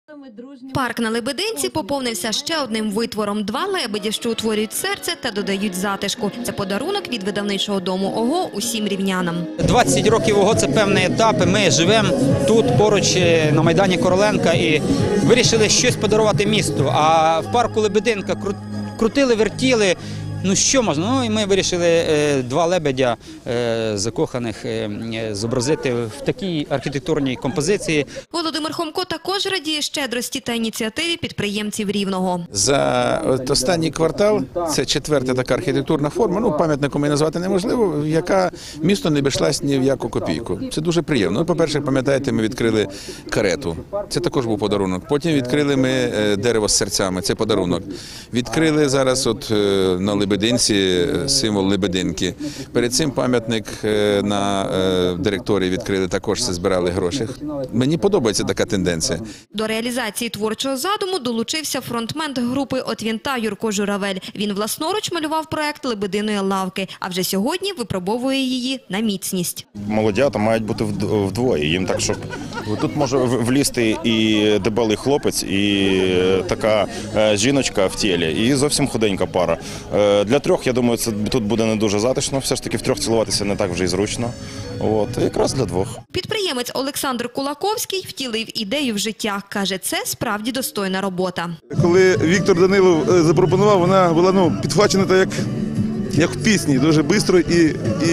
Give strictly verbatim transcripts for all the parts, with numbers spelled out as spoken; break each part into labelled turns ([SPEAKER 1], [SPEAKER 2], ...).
[SPEAKER 1] Парк на Лебединці поповнився ще одним витвором. Два лебеді, що утворюють серце та додають затишку. Це подарунок від видавничого дому ОГО усім рівнянам.
[SPEAKER 2] двадцять років ОГО – це певний етап. Ми живемо тут, поруч, на Майдані Короленка, і вирішили щось подарувати місту. А в парку Лебединка крутили, вертіли. Ну, що можна? Ну, і ми вирішили е, два лебедя е, закоханих е, зобразити в такій архітектурній композиції.
[SPEAKER 1] Володимир Хомко також радіє щедрості та ініціативі підприємців Рівного.
[SPEAKER 3] За от останній квартал, це четверта така архітектурна форма, ну, пам'ятником її назвати неможливо, яка місто не обійшлась ні в яку копійку. Це дуже приємно. Ну, по-перше, пам'ятаєте, ми відкрили карету. Це також був подарунок. Потім відкрили ми дерево з серцями. Це подарунок. Відкрили зараз от на Лебединці символ Лебединки. Перед цим пам'ятник на директорії відкрили, також це збирали гроші. Мені подобається така тенденція.
[SPEAKER 1] До реалізації творчого задуму долучився фронтмен групи «От вінта» Юрко Журавель. Він власноруч малював проект «Лебединої лавки», а вже сьогодні випробовує її на міцність.
[SPEAKER 4] Молодята мають бути вдвоє. Їм так, щоб тут може влізти і дебелий хлопець, і така жіночка в тілі, і зовсім худенька пара. Для трьох, я думаю, це тут буде не дуже затишно. Все ж таки в трьох цілуватися не так вже і зручно. От, якраз для двох.
[SPEAKER 1] Підприємець Олександр Кулаковський втілив ідею в життя. Каже, це справді достойна робота.
[SPEAKER 5] Коли Віктор Данилов запропонував, вона була ну, підхвачена так, як, як в пісні, дуже швидко, і, і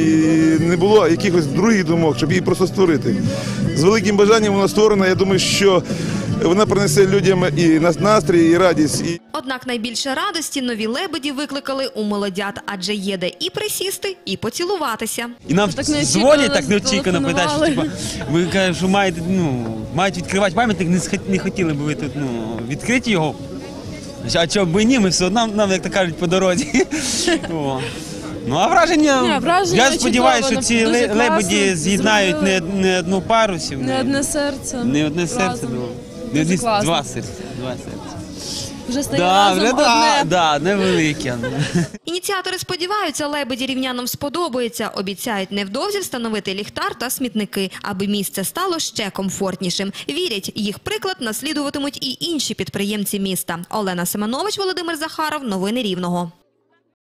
[SPEAKER 5] не було якихось других думок, щоб її просто створити. З великим бажанням вона створена, я думаю, що вона принесе людям і настрій, і радість.
[SPEAKER 1] Однак найбільше радості нові лебеді викликали у молодят, адже є де і присісти, і поцілуватися.
[SPEAKER 6] І нам дзвонять так неочікувано, питають, що типу, ви кажете, що маєте, ну, мають відкривати пам'ятник, не хотіли б ви тут ну, відкрити його. А чого б і ні, ми все одно, нам, як то кажуть, по дорозі. Ну, а враження,
[SPEAKER 7] не, враження
[SPEAKER 6] я сподіваюся, що ці лебеді з'єднають не, не одну пару.
[SPEAKER 7] Не одне серце.
[SPEAKER 6] Не одне серце, не одні, два серця. Два серця.
[SPEAKER 7] Вже стає
[SPEAKER 6] да,
[SPEAKER 7] разом
[SPEAKER 6] вже,
[SPEAKER 7] одне.
[SPEAKER 6] Да, да, невелике.
[SPEAKER 1] Ініціатори сподіваються, лебеді рівнянам сподобається. Обіцяють невдовзі встановити ліхтар та смітники, аби місце стало ще комфортнішим. Вірять, їх приклад наслідуватимуть і інші підприємці міста. Олена Семенович, Володимир Захаров. Новини Рівного.